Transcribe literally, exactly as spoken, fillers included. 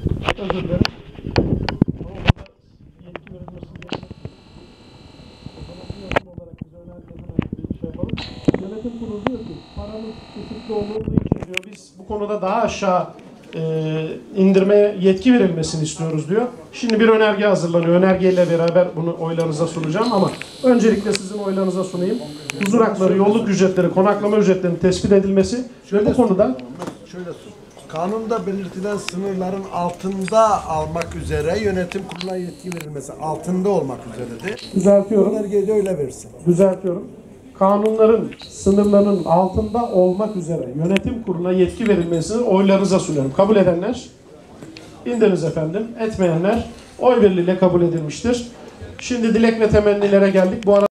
Özür dilerim. Ama burada yetki verilmesi gerekiyor. O zaman bir yönetim olarak bize önerdiğine bir şey yapalım. Yönetim kurulu diyor ki paramız kısıtlı olduğu için diyor biz bu konuda daha aşağı e, indirmeye yetki verilmesini istiyoruz diyor. Şimdi bir önerge hazırlanıyor. Önergeyle beraber bunu oylarınıza sunacağım ama öncelikle sizin oylarınıza sunayım. Huzur hakları, yolluk ücretleri, konaklama ücretlerinin tespit edilmesi ve bu konuda şöyle kanunda belirtilen sınırların altında almak üzere yönetim kuruluna yetki verilmesi altında olmak üzeredir. düzeltiyorum. Önergeyi de öyle versin. Düzeltiyorum. Kanunların sınırlarının altında olmak üzere yönetim kuruluna yetki verilmesini oylarınıza sunuyorum. Kabul edenler indiriniz efendim. Etmeyenler oy birliğiyle kabul edilmiştir. Şimdi dilek ve temennilere geldik. Bu arada